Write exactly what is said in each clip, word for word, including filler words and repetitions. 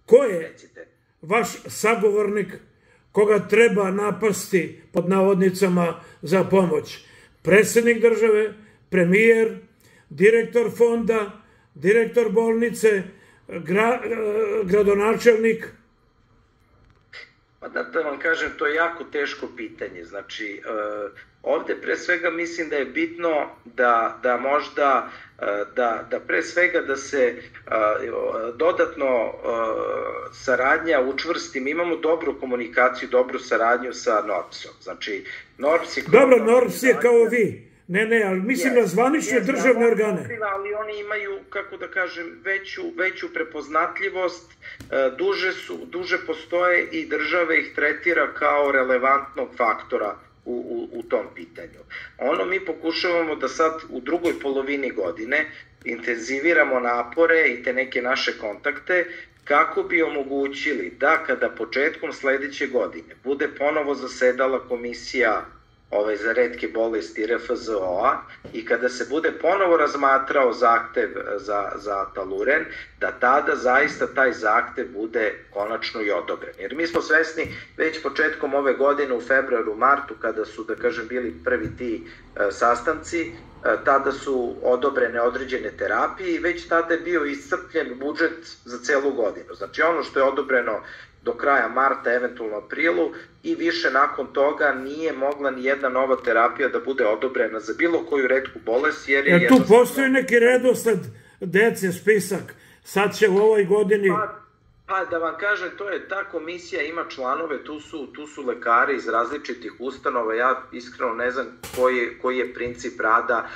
ko je vaš sagovornik koga treba napasti pod navodnicama za pomoć? Predsjednik države, premijer, direktor fonda, direktor bolnice, gradonačelnik? Pa da vam kažem, to je jako teško pitanje. Znači, ovde pre svega mislim da je bitno da možda, da pre svega da se dodatno saradnja učvrsti. Mi imamo dobru komunikaciju, dobru saradnju sa NORBS-om. Znači, NORBS je... Dobro, NORBS je kao vi. Ne, ne, ali mislim na zvanične državne organe. Ali oni imaju, kako da kažem, veću prepoznatljivost, duže postoje i država ih tretira kao relevantnog faktora u tom pitanju. Ono mi pokušavamo da sad u drugoj polovini godine intenziviramo napore i te neke naše kontakte kako bi omogućili da kada početkom sledeće godine bude ponovo zasedala komisija za retke bolesti R F Z O-a i kada se bude ponovo razmatrao zahtev za taluren, da tada zaista taj zahtev bude konačno i odobren. Jer mi smo svesni već početkom ove godine u februaru, martu, kada su, da kažem, bili prvi ti sastanci, tada su odobrene određene terapije i već tada je bio iscrpljen budžet za celu godinu. Znači ono što je odobreno do kraja marta, eventualno aprilu, i više nakon toga nije mogla ni jedna nova terapija da bude odobrena za bilo koju retku bolest, jer je... Jer tu postoji neki redosled dece, spisak, sad će u ovoj godini... Pa da vam kažem, to je, ta komisija ima članove, tu su lekari iz različitih ustanova, ja iskreno ne znam koji je princip rada,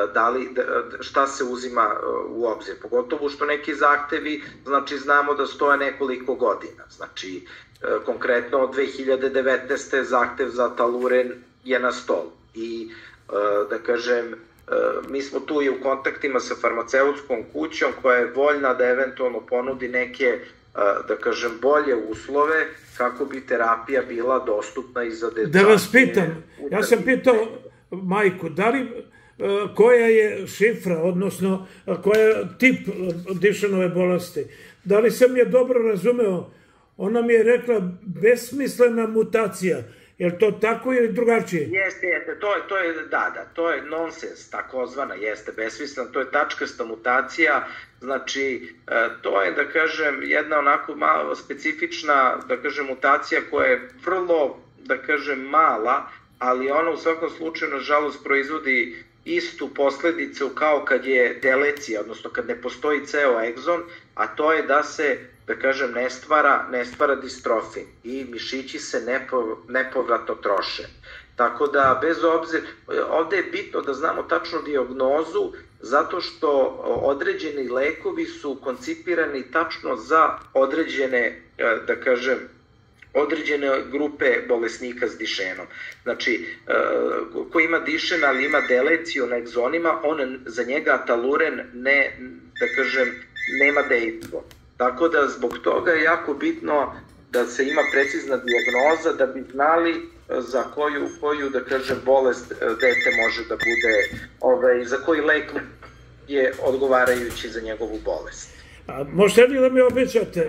šta se uzima u obzir, pogotovo što neki zahtevi, znači znamo da stoje nekoliko godina, znači konkretno od dve hiljade devetnaeste. zahtev za taluren je na stolu i da kažem, mi smo tu i u kontaktima sa farmaceutskom kućom koja je voljna da eventualno ponudi neke, da kažem, bolje uslove kako bi terapija bila dostupna i za dečake. Da vas pitam, ja sam pitao majku, da li, koja je šifra, odnosno koja je tip dišanove bolesti, da li sam je dobro razumeo, ona mi je rekla besmislena mutacija. Je li to tako ili drugačije? Jeste, jeste, to je, da, da, to je nonsens, takozvana, jeste, besmislena, to je tačkasta mutacija, znači, to je, da kažem, jedna onako malo specifična, da kažem, mutacija koja je vrlo, da kažem, mala, ali ona u svakom slučaju, nažalost, proizvodi istu posledicu kao kad je delecija, odnosno kad ne postoji ceo egzon, a to je da se, da kažem, ne stvara, ne stvara distrofin i mišići se nepovratno troše. Tako da, bez obzira, ovde je bitno da znamo tačnu dijagnozu, zato što određeni lekovi su koncipirani tačno za određene, da kažem, određene grupe bolesnika s dišenom. Znači, ko ima dišen, ali ima deleciju na egzonima, on za njega taluren ne, da kažem, nema dejstvo. Tako da zbog toga je jako bitno da se ima precizna dijagnoza da bi znali za koju, da kažem, bolest dete može da bude, za koji lek je odgovarajući za njegovu bolest. Možete li da mi obećate,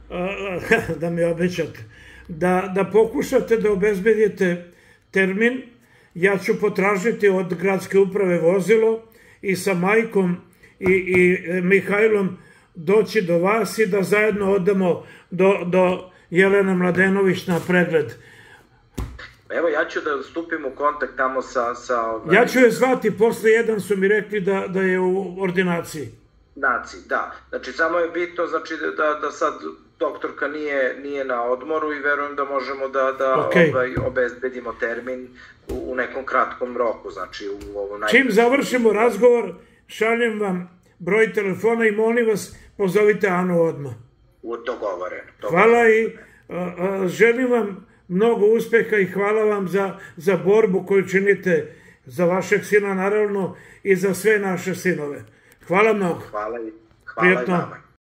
da mi obećate, da pokušate da obezbedite termin, ja ću potražiti od gradske uprave vozilo i sa majkom i Mihajlom doći do vas i da zajedno odemo do Jelene Mladenović na pregled. Evo, ja ću da stupim u kontakt tamo sa... Ja ću je zvati, posle jedan su mi rekli da je u ordinaciji. Ordinaciji, da. Znači, samo je bitno da sad doktorka nije na odmoru i verujem da možemo da obezbedimo termin u nekom kratkom roku. Čim završimo razgovor, šaljem vam broj telefona i molim vas, pozovite Anu odmah. Dogovoreno. Hvala i želim vam mnogo uspeha i hvala vam za borbu koju činite za vašeg sina, naravno, i za sve naše sinove. Hvala mnogo. Hvala i vama.